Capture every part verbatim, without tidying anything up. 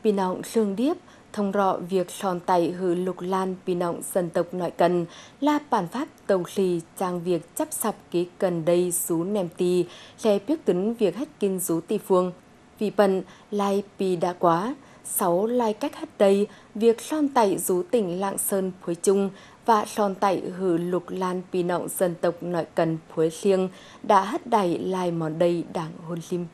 bị nọng sương điếp, thông rõ việc sòn tay hư lục lan bị nọng dân tộc nội cần là bản pháp tàu lì trang việc chấp sập ký cần đây sú nèm tì, sẽ biết tính việc hết kinh rú tì phương. Vì bận, lai bì đã quá, sáu lai cách hết đây, việc son tay rú tỉnh Lạng Sơn Phuối Trung và son tay hư lục lan bì nọng dân tộc nội cần Phuối Siêng đã hết đẩy lai món đây đảng hôn lim.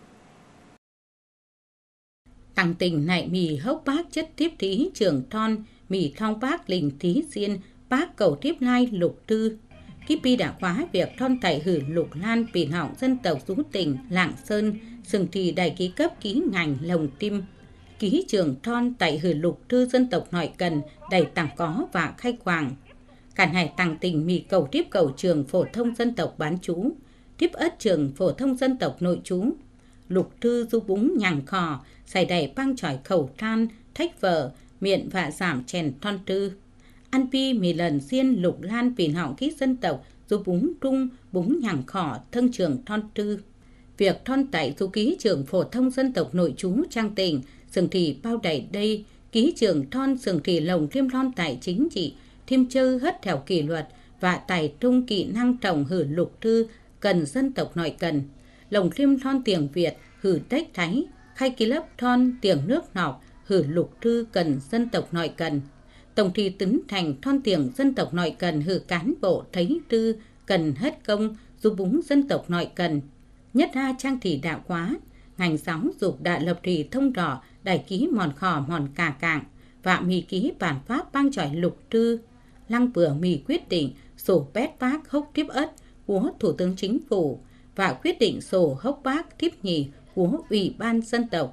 Tặng tỉnh nại mì hốc bác chất tiếp thí trường thon, mì thong bác lình thí xiên, bác cầu tiếp lai lục tư. Kipi đã khóa việc thon tại hử lục lan bì họng dân tộc rú tỉnh Lạng Sơn, sừng thì đại ký cấp ký ngành lồng tim. Ký trường thon tại hử lục thư dân tộc nội cần đầy tặng có và khai quảng. Cả hải tặng tỉnh mì cầu tiếp cầu trường phổ thông dân tộc bán chú, tiếp ất trường phổ thông dân tộc nội chú. Lục thư du búng nhằng khò, xài đầy băng trỏi khẩu tran, thách vợ, miệng và giảm chèn thon tư. Ăn pi mì lần xiên lục lan pìn họng ký dân tộc, du búng trung, búng nhằng khò, thân trường thon tư. Việc thon tại du ký trường phổ thông dân tộc nội chú trang tỉnh, sừng thì bao đầy đây, ký trường thon sừng thì lồng thêm thon tại chính trị, thêm chơ hết theo kỷ luật và tài trung kỹ năng trồng hử lục thư cần dân tộc nội cần. Lồng thêm thon tiếng Việt, hử tách thái, khai ký lớp thon tiếng nước nọc, hử lục thư cần dân tộc nội cần. Tổng thì tính thành thon tiếng dân tộc nội cần hử cán bộ thấy tư cần hết công du búng dân tộc nội cần. Nhất ra trang thị đạo quá, ngành giáo dục đã lập thì thông đỏ đại ký mòn khò mòn cà cạng và mì ký bản pháp băng trỏi lục thư. Lăng vừa mì quyết định sổ bét bác hốc tiếp ất của Thủ tướng Chính phủ và quyết định sổ hốc bác tiếp nhì của Ủy ban Dân tộc.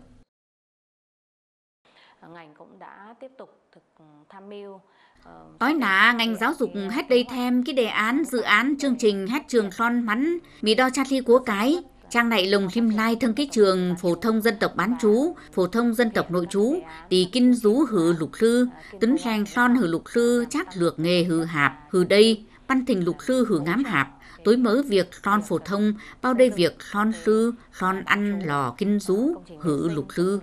Ngành cũng đã tiếp tục thực tham mưu. Ói nà ngành giáo dục hết đây thêm cái đề án, dự án, chương trình hết trường son mắn, mì đo chát ly của cái. Trang này lồng lim lai thân cái trường phổ thông dân tộc bán chú, phổ thông dân tộc nội chú, đi kinh rú hử lục sư, tính sang son hử lục sư, chắc lược nghề hử hạp, hử đây, ban thình lục sư hử ngám hạp. Tối mới việc son phổ thông, bao đây việc son sư, son ăn lò kinh rú, hử lục sư.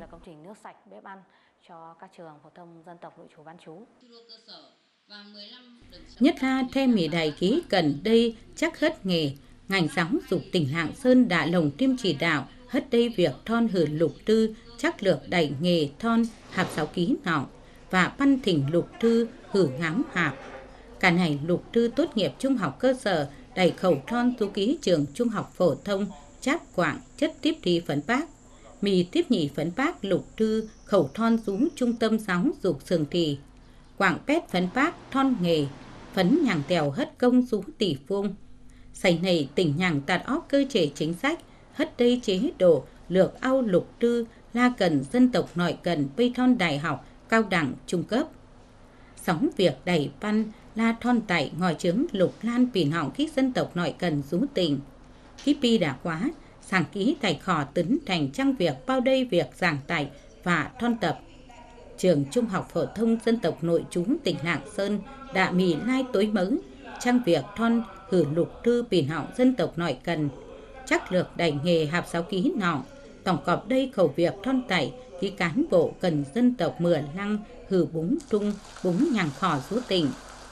Nhất ra thêm mì đại ký cần đây chắc hết nghề, ngành giáo dục tỉnh Lạng Sơn đã lồng tim chỉ đạo hết đây việc thon hử lục tư chắc lược đẩy nghề thon hạp sáu ký nọng và ban thỉnh lục tư hử ngám hạp. Cả này lục tư tốt nghiệp trung học cơ sở đẩy khẩu thon du ký trường trung học phổ thông chát quảng chất tiếp thí phấn bác. Mì tiếp nhị phấn bác lục tư khẩu thon rú trung tâm giáo dục sường thì. Quảng pét phấn bác thon nghề, phấn nhàng tèo hất công rú tỷ phương. Sầy này tỉnh nhàng tạt óc cơ chế chính sách, hất đây chế độ lược ao lục tư la cần dân tộc nội cần bây thon đại học, cao đẳng, trung cấp. Sóng việc đẩy văn la thon tại ngòi trướng lục lan pìn họng kích dân tộc nội cần rú tỉnh. Khi pi đã quá, sàng ký tài khỏ tính thành trang việc bao đây việc giảng tải và thon tập. Trường trung học phổ thông dân tộc nội trú tỉnh Lạng Sơn đã mì lai tối mới, trang việc thon hử lục thư pìn họng dân tộc nội cần. Chắc lược đẩy nghề hạp sáu ký nọng, tổng cọp đây khẩu việc thon tải ký cán bộ cần dân tộc mửa lăng hử búng trung, búng nhàng khỏ rú tỉnh.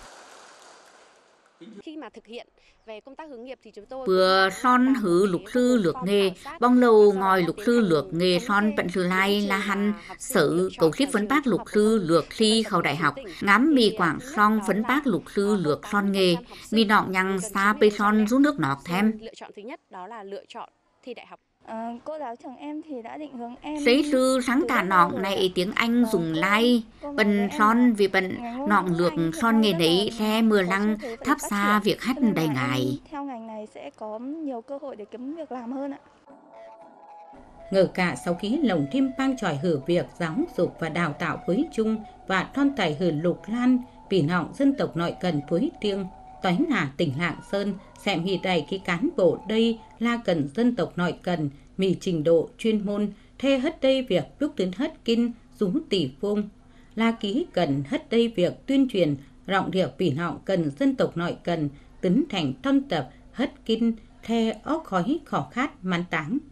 Khi mà thực hiện về công tác hướng nghiệp thì chúng tôi vừa son hử lục sư lược nghề, bong lâu ngòi lục sư lược nghề son bận sư lai là hăn sự cầu clip phấn bác lục sư lược thi khẩu đại học, ngắm mì quảng son phấn bác lục sư lược son nghề, mì nọng nhằng xa bê son rút nước nọc thêm. Lựa chọn thứ nhất đó là lựa chọn thi đại học. À, cô giáo trường em thì đã định hướng em. Giấy sư sáng cả nọng này tiếng Anh dùng lai, bần son vì bần nọng lược son nghề nấy xe mưa lăng tháp xa việc hát đầy ngài. Theo ngành này sẽ có nhiều cơ hội để kiếm việc làm hơn ạ. Ngờ cả sau khi lồng thêm bang tròi hử việc giáo dục và đào tạo với chung và thon tải hử lục lan pìn họng dân tộc nội cần với tiêng. Toái là tỉnh Lạng Sơn, xem hì đầy cái cán bộ đây la cần dân tộc nội cần, mì trình độ chuyên môn, thê hết đây việc bước đến hết kinh, rú tỷ phương. La ký cần hết đây việc tuyên truyền, rọng điệu pìn họng cần dân tộc nội cần, tính thành thon tập, hết kinh, thê óc khói khỏ khát mắn táng.